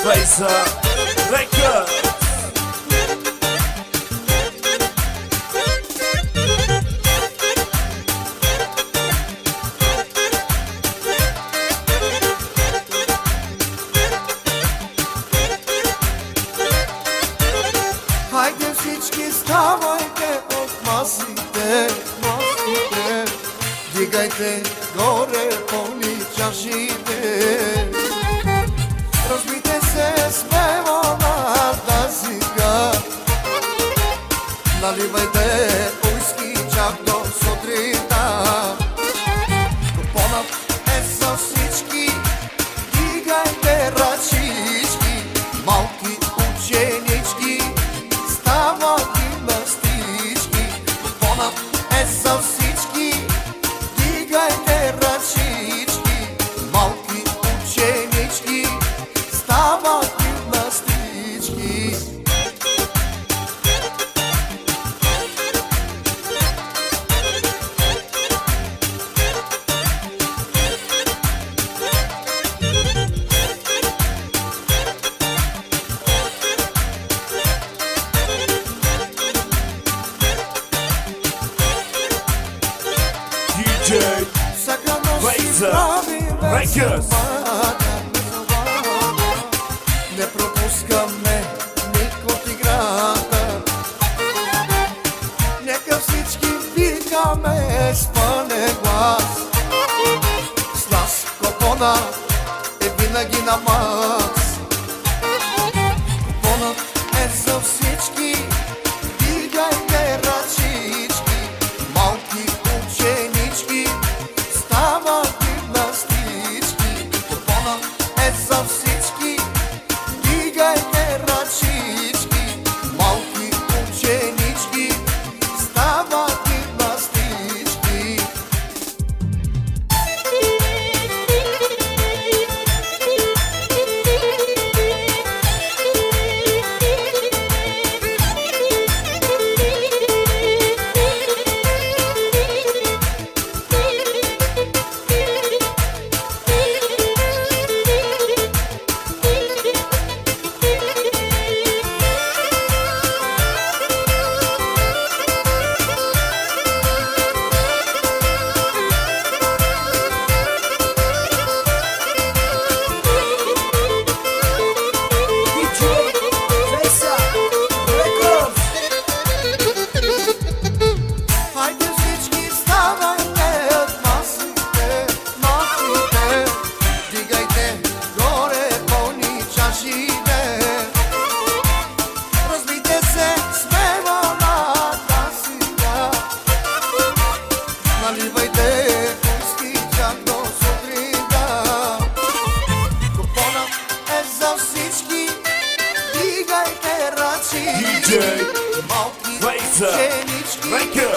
Laser Records. Хайде всички ставайте от масите, дигайте горе пълни чашите. Разбийте се смело на тазика, наливайте уиски чак до сутринта. Купонът е за всички, дигайте ръчички, малки ученички, стават гимнастички. Купонът е за всички, дигайте ръчички, малки ученички, стават гимнастички. DJ Laser Records. Не пропускаме никой от играта. Нека всички викаме с пълен глас. С нас купона е винаги на мас. Купонът е за всички, дигайте ръчички, малки ученички, стават гимнастички. Купонът е за всички, дигайте ръчички, малки ученички, стават гимнастички. Хайде всички ставайте от масите, дигайте горе пълни чашите. Разбийте се смело на тазика, наливайте уиски чак до сутринта. Купонът е за всички, дигайте ръчички, DJ малки Laser ученички, Records.